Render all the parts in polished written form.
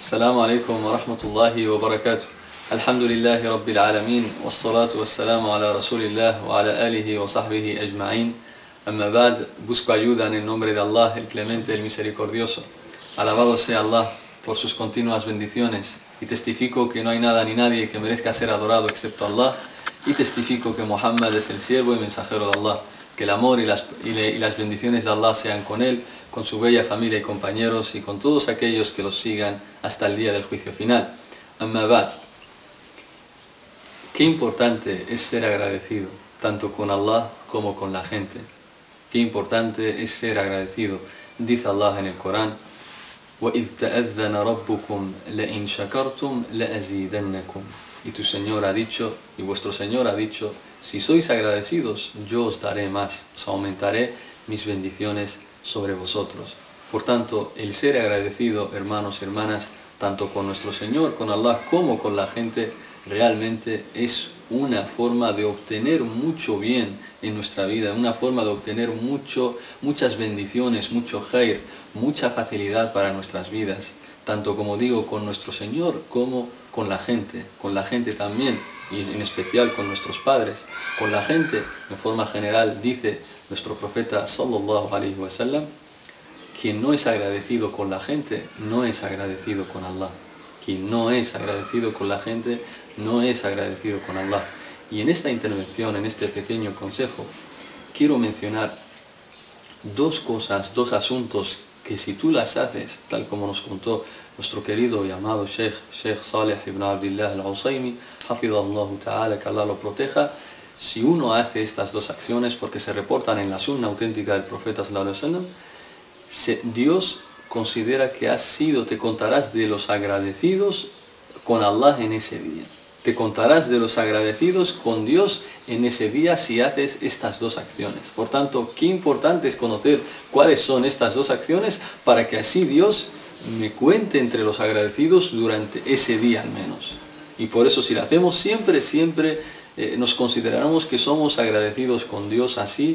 السلام عليكم ورحمة الله وبركاته. الحمد لله رب العالمين والصلاة والسلام على رسول الله وعلى آله وصحبه أجمعين. أما بعد, busco ayuda en el nombre de Allah, el clemente, el misericordioso. Alabado sea Allah por sus continuas bendiciones, y testifico que no hay nada ni nadie que merezca ser adorado excepto Allah, y testifico que Muhammad es el siervo y mensajero de Allah. Que el amor y las bendiciones de Allah sean con él, con su bella familia y compañeros, y con todos aquellos que los sigan hasta el día del juicio final. Amma ba'd. Qué importante es ser agradecido, tanto con Allah como con la gente. Qué importante es ser agradecido. Dice Allah en el Corán: وَإِذْ تَأَذَّنَ رَبُّكُمْ لَإِنْ شَكَرْتُمْ لَأَزِيدَنَّكُمْ. Y tu Señor ha dicho, y vuestro Señor ha dicho, si sois agradecidos, yo os daré más, os aumentaré mis bendiciones sobre vosotros. Por tanto, el ser agradecido, hermanos y hermanas, tanto con nuestro Señor, con Allah, como con la gente, realmente es una forma de obtener mucho bien en nuestra vida, una forma de obtener muchas bendiciones, mucho khair, mucha facilidad para nuestras vidas, tanto como digo, con nuestro Señor como con la gente también, y en especial con nuestros padres. Con la gente, en forma general, dice nuestro profeta sallallahu alaihi wasallam, quien no es agradecido con la gente, no es agradecido con Allah. Quien no es agradecido con la gente, no es agradecido con Allah. Y en esta intervención, en este pequeño consejo, quiero mencionar dos cosas, dos asuntos que si tú las haces, tal como nos contó nuestro querido y amado Sheikh Saleh ibn Abdullah al-Usaymi, hafidhahullahu ta'ala, que Allah lo proteja, si uno hace estas dos acciones, porque se reportan en la sunna auténtica del profeta sallallahu alaihi wasallam, Dios considera que te contarás de los agradecidos con Allah en ese día. Te contarás de los agradecidos con Dios en ese día si haces estas dos acciones. Por tanto, qué importante es conocer cuáles son estas dos acciones para que así Dios me cuente entre los agradecidos durante ese día al menos. Y por eso, si lo hacemos siempre nos consideramos que somos agradecidos con Dios, así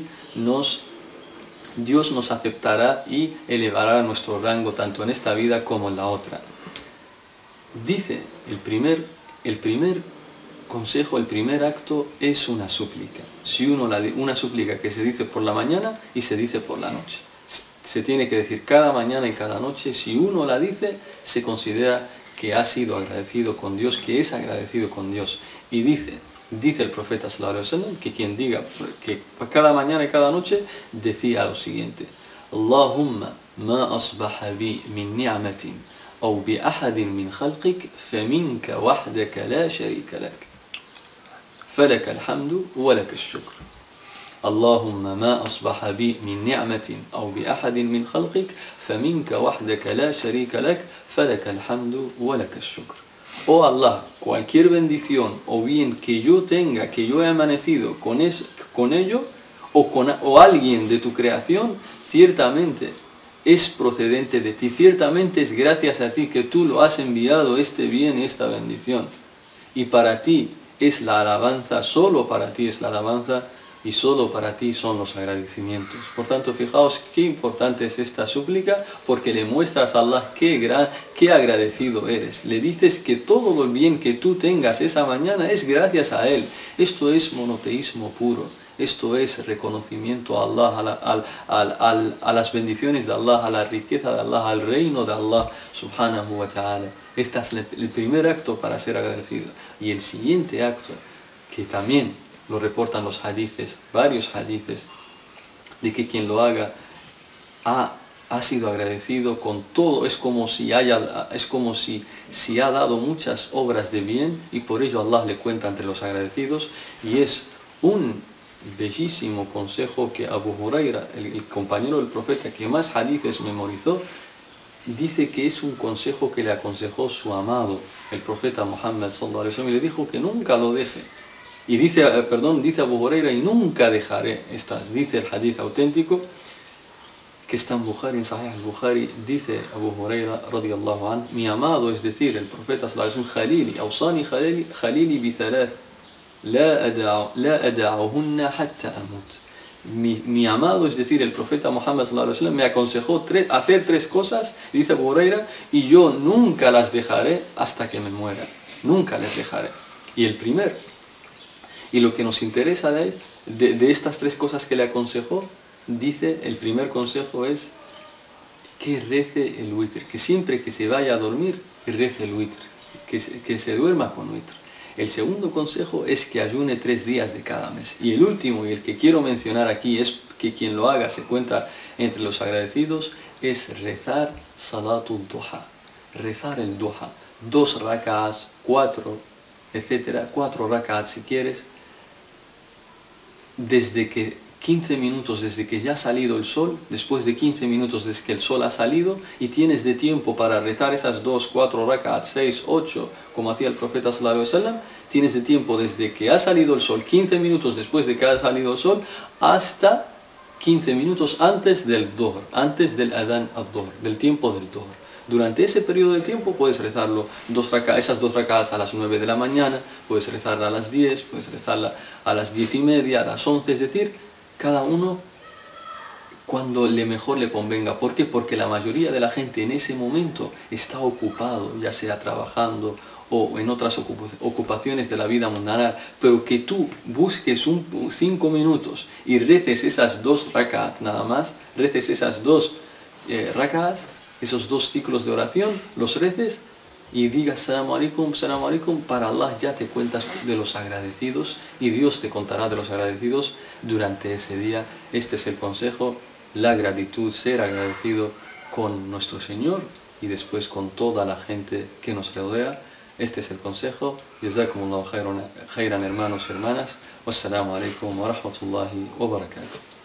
Dios nos aceptará y elevará nuestro rango tanto en esta vida como en la otra. Dice el primer consejo, el primer acto es una súplica. Una súplica que se dice por la mañana y se dice por la noche. Se tiene que decir cada mañana y cada noche. Si uno la dice, se considera que ha sido agradecido con Dios, que es agradecido con Dios. Y dice el profeta sallallahu alaihi wasallam que quien diga que cada mañana y cada noche decía lo siguiente: Allahumma ma asbaha bi min ni'matin aw bi ahadin min khalqik faminka wahdaka la sharika lak falaka alhamdu wa laka ash-shukr. Allahumma ma asbaha bi min ni'matin aw bi ahadin min khalqik faminka wahdaka la sharika lak falaka alhamdu wa laka ash-shukr. Oh Allah, cualquier bendición o bien que yo tenga, que yo he amanecido con ello, o alguien de tu creación, ciertamente es procedente de ti, ciertamente es gracias a ti que tú lo has enviado este bien y esta bendición. Y para ti es la alabanza, solo para ti es la alabanza, y solo para ti son los agradecimientos. Por tanto, fijaos qué importante es esta súplica, porque le muestras a Allah qué agradecido eres. Le dices que todo lo bien que tú tengas esa mañana es gracias a Él. Esto es monoteísmo puro. Esto es reconocimiento a Allah, a las bendiciones de Allah, a la riqueza de Allah, al reino de Allah subhanahu wa ta'ala. Este es el primer acto para ser agradecido. Y el siguiente acto, que también lo reportan los hadices, varios hadices, de que quien lo haga ha sido agradecido con todo. Es como si ha dado muchas obras de bien, y por ello Allah le cuenta entre los agradecidos. Y es un bellísimo consejo que Abu Huraira, el compañero del profeta que más hadices memorizó, dice que es un consejo que le aconsejó su amado, el profeta Muhammad sallallahu alaihi wasallam, y le dijo que nunca lo deje. Y dice Abu Huraira, y nunca dejaré estas. Dice el hadith auténtico que está en Bukhari, en Sahih al-Bukhari, dice Abu Huraira radiyallahu anhu, mi amado, es decir, el profeta sallallahu alaihi wasallam, Khalili, awsani Khalili bi thalath la ada'uhunna hatta amut. mi amado, es decir, el profeta Muhammad sallallahu alaihi wasallam, me aconsejó hacer 3 cosas, dice Abu Huraira, y yo nunca las dejaré hasta que me muera. Nunca las dejaré. Y el primero, y lo que nos interesa de estas 3 cosas que le aconsejó, dice, el primer consejo es que rece el witr, que siempre que se vaya a dormir, rece el witr, que se duerma con witr. El segundo consejo es que ayune 3 días de cada mes. Y el último, y el que quiero mencionar aquí, es que quien lo haga se cuenta entre los agradecidos, es rezar salatul duha, rezar el duha, 2 rak'ats, 4, etcétera, 4 rak'ats si quieres, desde que 15 minutos desde que ya ha salido el sol, después de 15 minutos desde que el sol ha salido, y tienes de tiempo para rezar esas 2, 4 rak'ats, 6, 8, como hacía el profeta sallallahu alaihi wasallam, tienes de tiempo desde que ha salido el sol, 15 minutos después de que ha salido el sol, hasta 15 minutos antes del dhuhr, antes del adhan ad-dhuhr, del tiempo del dhuhr. Durante ese periodo de tiempo puedes rezarlo esas 2 rak'ats a las 9 de la mañana, puedes rezarla a las 10, puedes rezarla a las 10:30, a las 11, es decir, cada uno cuando mejor le convenga. ¿Por qué? Porque la mayoría de la gente en ese momento está ocupado, ya sea trabajando o en otras ocupaciones de la vida mundana, pero que tú busques 5 minutos y reces esas 2 rak'at nada más, reces esas 2 rak'ats, esos 2 ciclos de oración, los reces y digas salam alaikum, para Allah ya te cuentas de los agradecidos y Dios te contará de los agradecidos durante ese día. Este es el consejo, la gratitud, ser agradecido con nuestro Señor y después con toda la gente que nos rodea. Este es el consejo. Jazakumullahu khairan, hermanos y hermanas. Wassalamu alaikum wa rahmatullahi wa barakatuh.